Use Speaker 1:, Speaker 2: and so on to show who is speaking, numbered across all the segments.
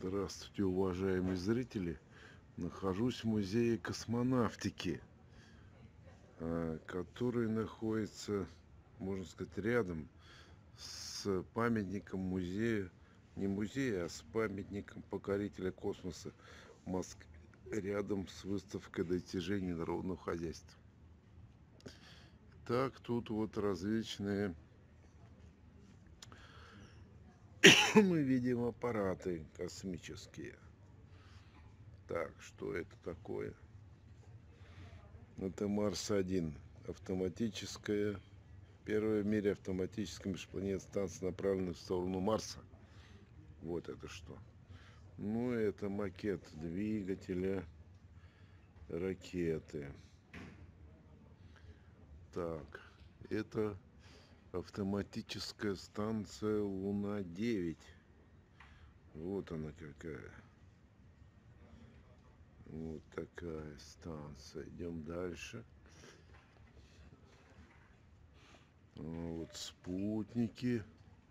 Speaker 1: Здравствуйте, уважаемые зрители! Нахожусь в музее космонавтики, который находится, можно сказать, рядом с памятником музея, не музея, а с памятником покорителя космоса в Москве, рядом с выставкой достижений народного хозяйства. Так, тут вот различные мы видим аппараты космические. Так, что это такое? Это Марс-1. Автоматическая, первая в мире автоматическая межпланетная станция, направленная в сторону Марса. Вот это что. Ну, это макет двигателя ракеты. Так, это автоматическая станция Луна-9. Вот она какая. Вот такая станция. Идем дальше. Вот спутники.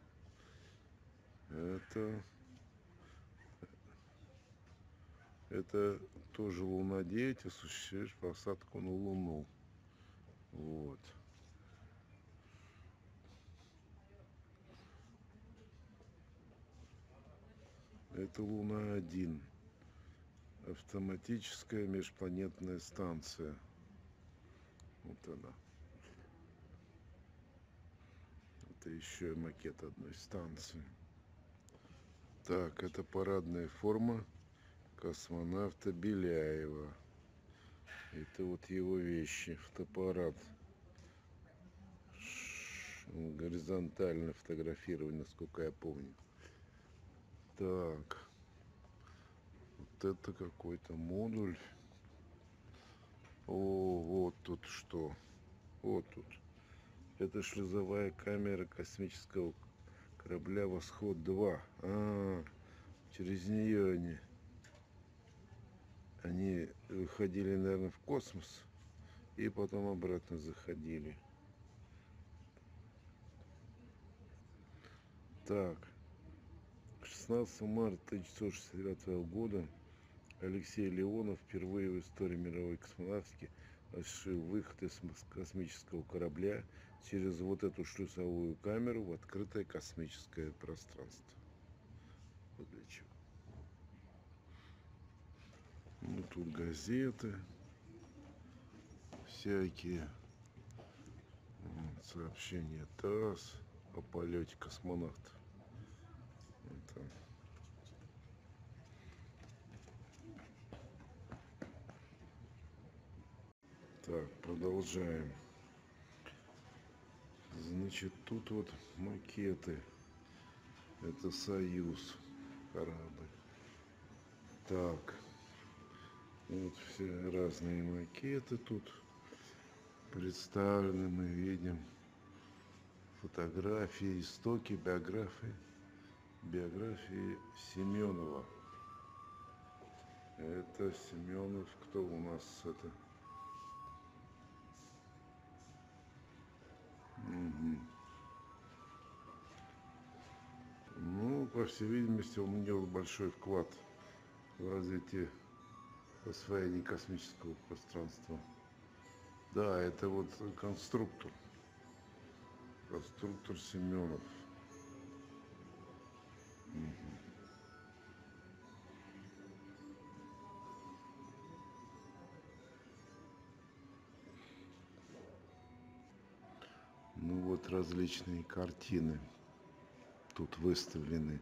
Speaker 1: Это тоже Луна-9, осуществляешь посадку на Луну. Вот. Это Луна-1. Автоматическая межпланетная станция. Вот она. Это еще и макет одной станции. Так, это парадная форма космонавта Беляева. Это вот его вещи. Фотоаппарат. Горизонтально фотографирование, насколько я помню. Так. Вот это какой-то модуль. О, вот тут что. Вот тут. Это шлюзовая камера космического корабля «Восход-2». Через нее они выходили, наверное, в космос и потом обратно заходили. Так, 16 марта 1969 года Алексей Леонов впервые в истории мировой космонавтики осуществил выход из космического корабля через вот эту шлюзовую камеру в открытое космическое пространство. Вот для чего. Ну, тут газеты всякие, сообщения ТАСС о полете космонавтов. Это. Так, продолжаем. Значит, тут вот макеты. Это Союз корабль. Так, вот все разные макеты тут представлены. Мы видим фотографии, истоки, биографии Семенова. Это Семенов, кто у нас это? Ну, по всей видимости, он внес большой вклад в развитие освоения космического пространства. Да, это вот конструктор. Конструктор Семенов. Ну вот различные картины тут выставлены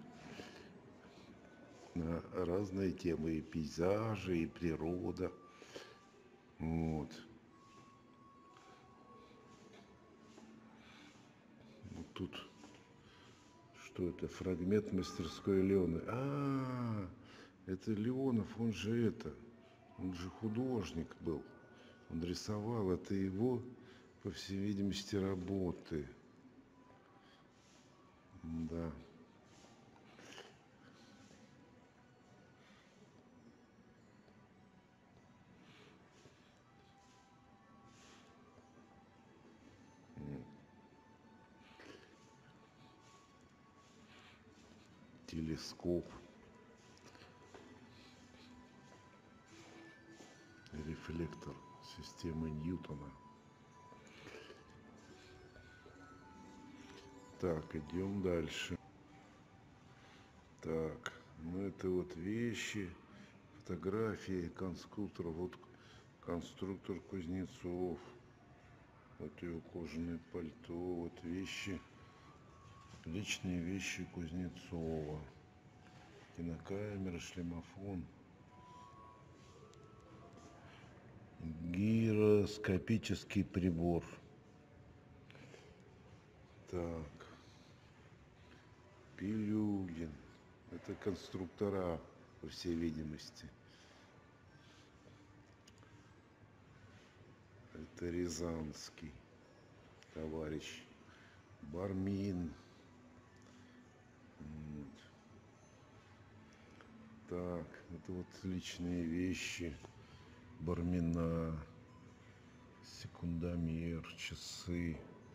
Speaker 1: на разные темы, и пейзажи, и природа. Вот. Вот тут что это? Фрагмент мастерской Леона. Это Леонов, он же художник был. Он рисовал, это его, по всей видимости, работы. Да. Телескоп. Рефлектор системы Ньютона. Так, идем дальше. Так, ну это вот вещи, фотографии конструкторов. Вот конструктор Кузнецов. Вот его кожаное пальто, вот вещи, личные вещи Кузнецова. Кинокамера, шлемофон. Гироскопический прибор. Так. Пилюгин. Это конструктора, по всей видимости. Это Рязанский товарищ. Бармин. Вот. Так, это вот личные вещи Бармина. Секундомер, часы,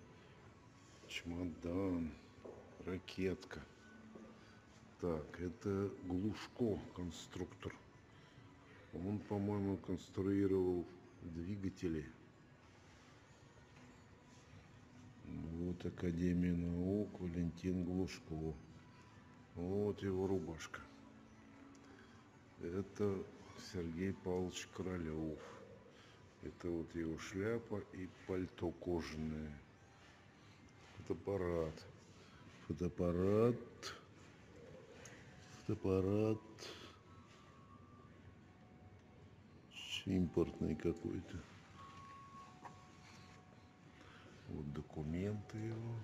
Speaker 1: чемодан, ракетка. Так, это Глушко, конструктор. Он, по-моему, конструировал двигатели. Вот Академия наук, Валентин Глушко. Вот его рубашка. Это Сергей Павлович Королев. Это вот его шляпа и пальто кожаное. Фотоаппарат. Фотоаппарат. Импортный какой-то. Вот документы его.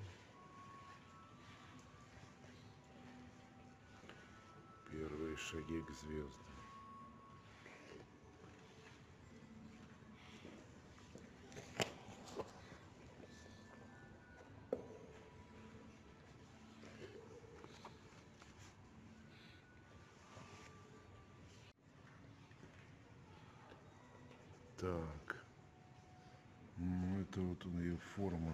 Speaker 1: Первые шаги к звездам. Так. Ну, это вот ее форма.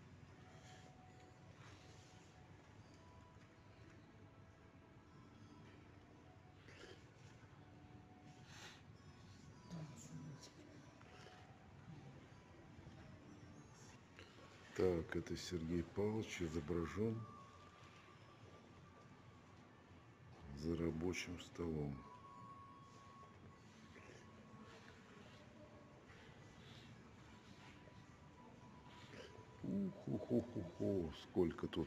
Speaker 1: Так, это Сергей Павлович изображен за рабочим столом. Уху-ху-ху-ху, сколько тут.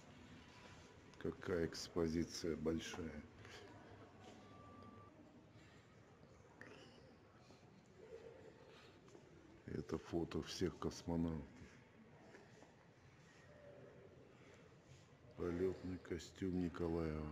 Speaker 1: Какая экспозиция большая. Это фото всех космонавтов. Полетный костюм Николаева.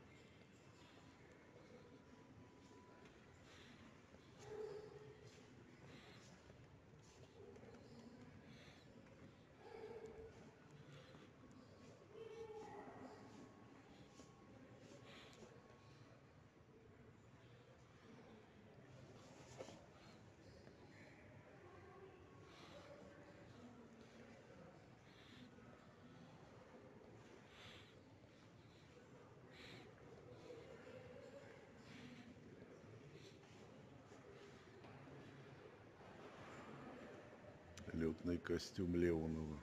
Speaker 1: Летный костюм Леонова.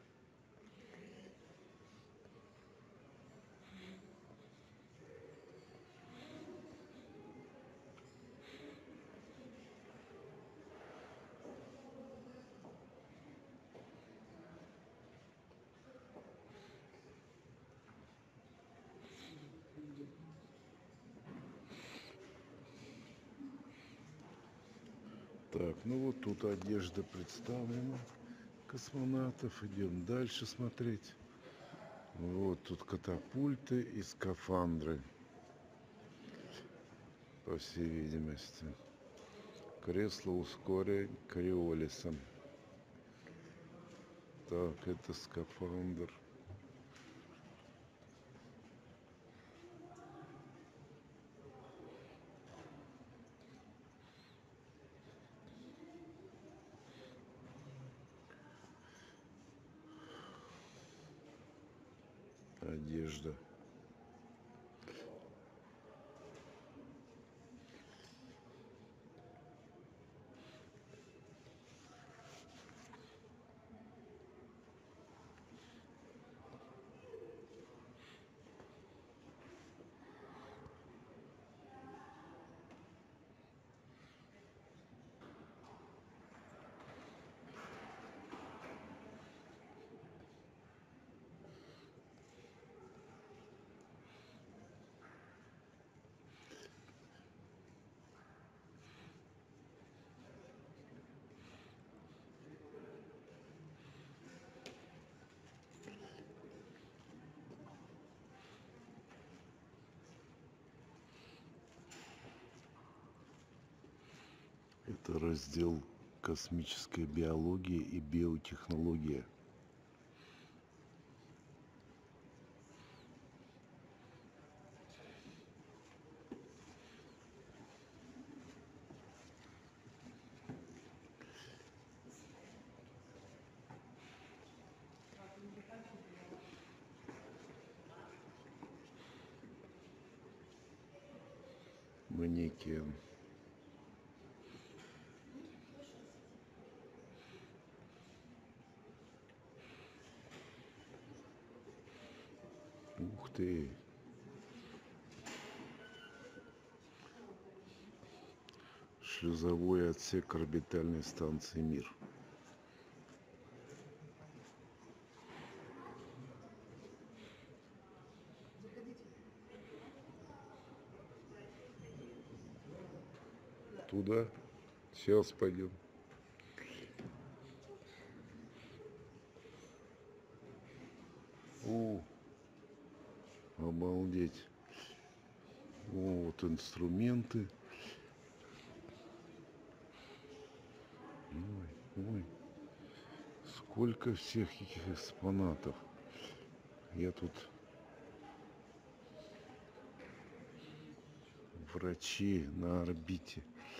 Speaker 1: Так, ну вот тут одежда представлена космонавтов. Идем дальше смотреть. Вот тут катапульты и скафандры, по всей видимости. Кресло ускорен Кориолисом. Так, это скафандр. Одежда. Это раздел космическая биология и биотехнология. Манекен. Ух ты! Шлюзовой отсек орбитальной станции «Мир». Туда. Сейчас пойдем. О, обалдеть. О, вот инструменты. Ой, ой. Сколько всех этих экспонатов. Я тут врачи на орбите.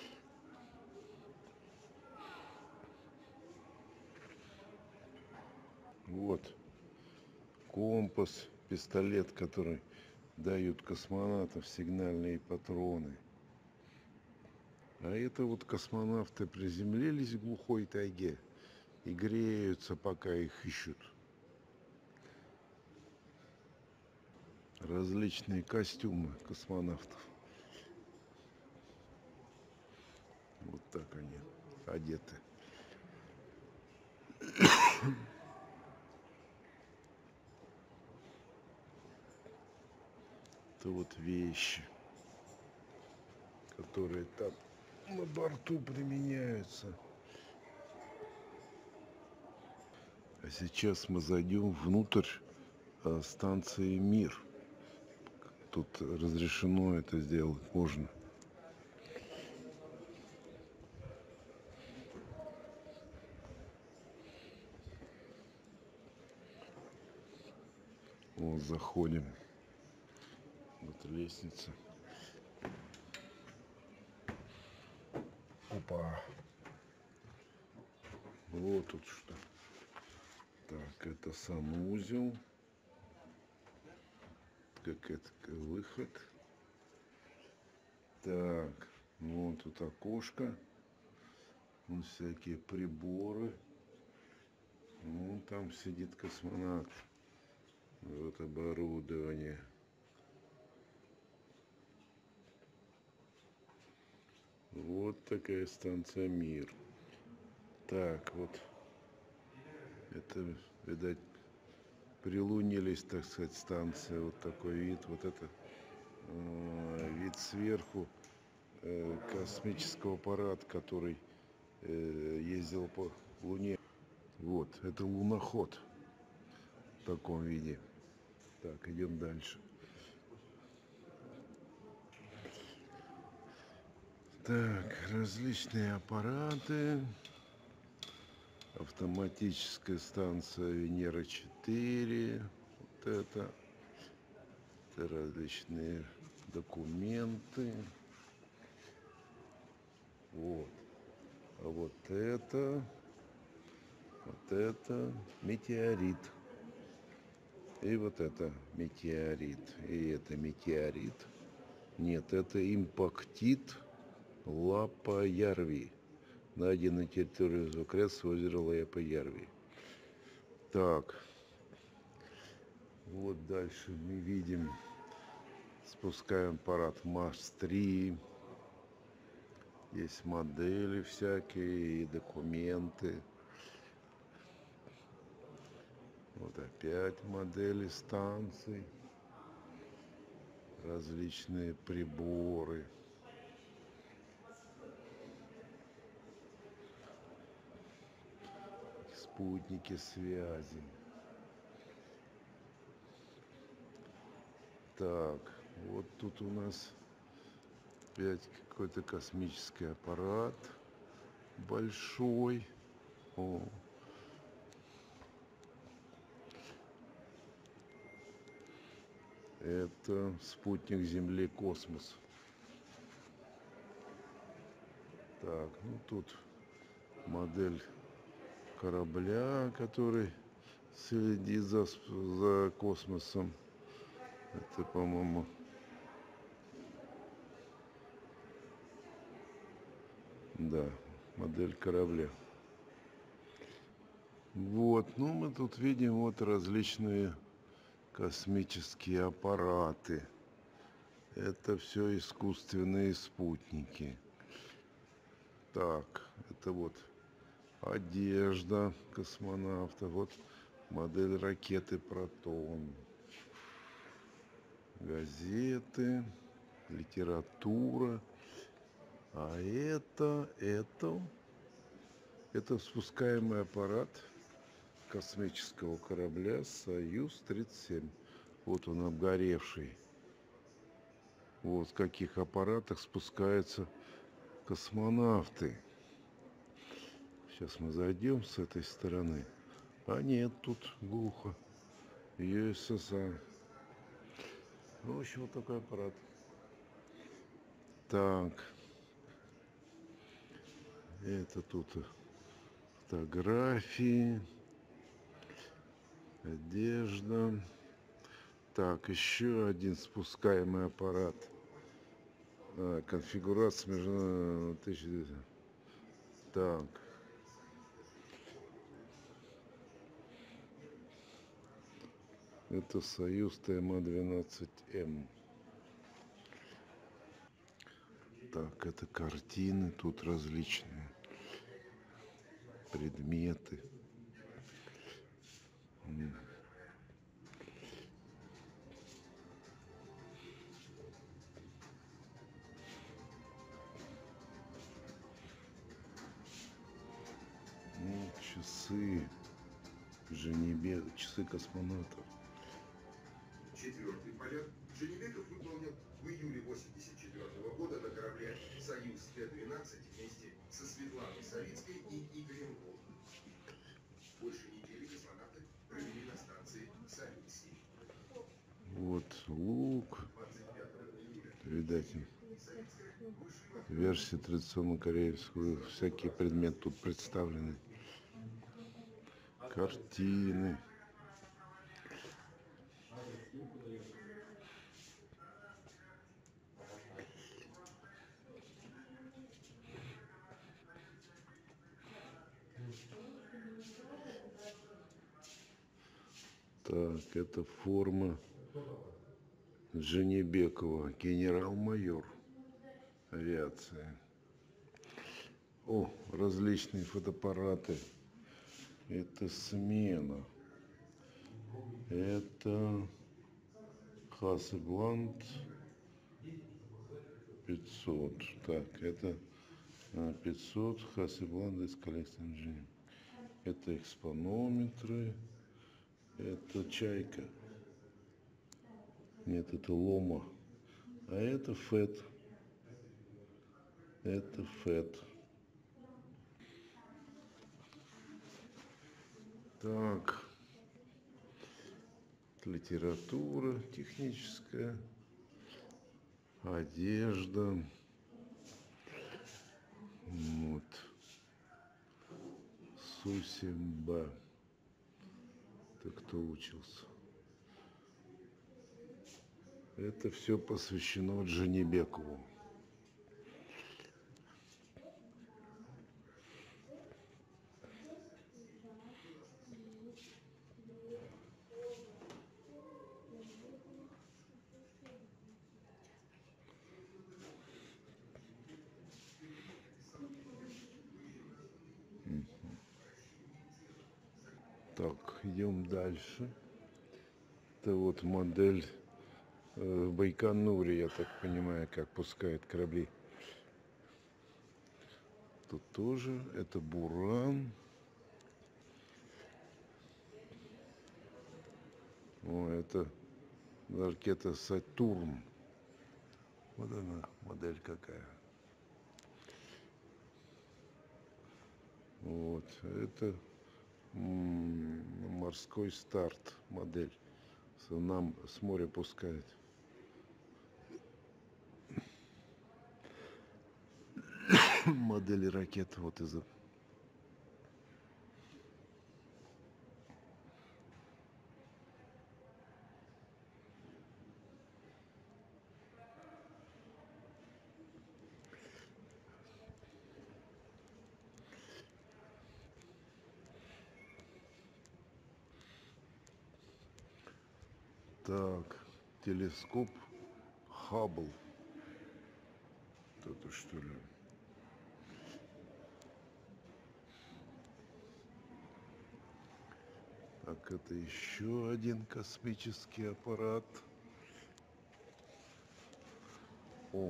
Speaker 1: Вот компас, пистолет, который дают космонавтам сигнальные патроны. А это вот космонавты приземлились в глухой тайге и греются, пока их ищут. Различные костюмы космонавтов. Вот так они одеты. Это вот вещи, которые там на борту применяются. А сейчас мы зайдем внутрь станции «Мир». Тут разрешено это сделать, можно. Вот заходим. Вот лестница. Опа. Вот тут что. Так, это санузел. Как это выход. Так, ну вот тут окошко. Вон всякие приборы. Ну, там сидит космонавт. Вот оборудование. Вот такая станция «Мир». Так, вот. Это, видать, прилунились, так сказать, станция. Вот такой вид. Вот это вид сверху космического аппарата, который ездил по Луне. Вот, это луноход в таком виде. Так, идем дальше. Так, различные аппараты. Автоматическая станция Венера-4. Вот это различные документы. Вот. А вот это метеорит. И вот это метеорит. И это метеорит. Нет, это импактит Лапа-Ярви. Найден на территории Зукресс озера Лапа-Ярви. Так. Вот дальше мы видим, спускаем аппарат МАС-3. Есть модели всякие и документы. Вот опять модели станций. Различные приборы. Спутники связи. Так, вот тут у нас опять какой-то космический аппарат. большой. О. Это спутник Земли «Космос». Так, ну тут модель корабля, который следит за космосом. Это, по-моему, да, модель корабля. Вот, ну мы тут видим вот различные космические аппараты. Это все искусственные спутники. Так, это вот одежда космонавта. Вот модель ракеты «Протон». Газеты, литература. А это спускаемый аппарат космического корабля «Союз-37». Вот он обгоревший. Вот в каких аппаратах спускаются космонавты. Сейчас мы зайдем с этой стороны. А нет, тут глухо. ЮССР. Ну, в общем, вот такой аппарат. Так. Это тут фотографии. Одежда. Так, еще один спускаемый аппарат. Конфигурация между 1900. Так. Это Союз ТМА-12М. Так, это картины тут различные. Предметы. Часы. Часы космонавтов.
Speaker 2: Четвертый полет Женебеков выполнил в июле 1984 года на корабле «Союз Т-12» вместе со Светланой Савицкой и Игорем Волковым. Больше недели космонавты провели на станции Союз-7.
Speaker 1: Вот лук. Видать, версии традиционно корейскую. Всякие предметы тут представлены. Картины. Так, это форма Женебекова, генерал-майор авиации. О, различные фотоаппараты. Это смена. Это Hasselblad 500. Так, это 500 Hasselblad из коллекции Engineering. Это экспонометры. Это чайка. Нет, это лома. А это ФЭТ. Это ФЭТ. Так. Литература техническая. Одежда. Вот. Сусимба. Это кто учился? Это все посвящено Джанибекову. Так, идем дальше. Это вот модель в Байконуре, я так понимаю, как пускают корабли. Тут тоже это Буран. О, это ракета Сатурн. Вот она, модель какая. Вот, это морской старт модель. Нам с моря пускает. Модели ракет вот из. Так, телескоп Хаббл. Это что ли? Так, это еще один космический аппарат. О,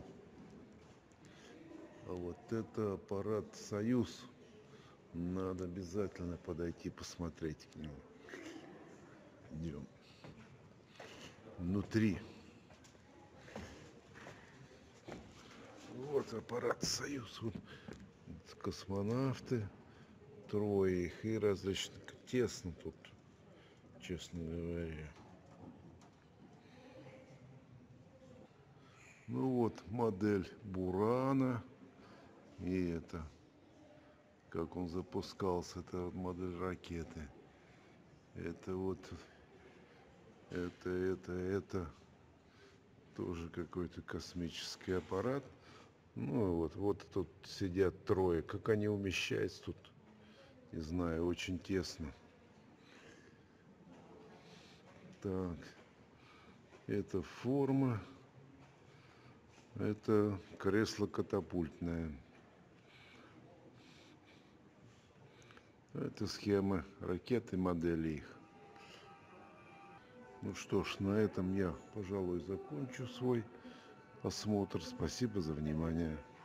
Speaker 1: а вот это аппарат «Союз». Надо обязательно подойти посмотреть к нему. Идем. Внутри. Вот аппарат «Союз». Вот космонавты. Трое их и различных. Тесно тут, честно говоря. Ну вот модель Бурана. И это, как он запускался, это вот модель ракеты. Это вот, это тоже какой-то космический аппарат. Ну вот тут сидят трое. Как они умещаются тут, не знаю, очень тесно. Так, это форма. Это кресло катапультное. Это схемы ракеты, модели их. Ну что ж, на этом я, пожалуй, закончу свой осмотр. Спасибо за внимание.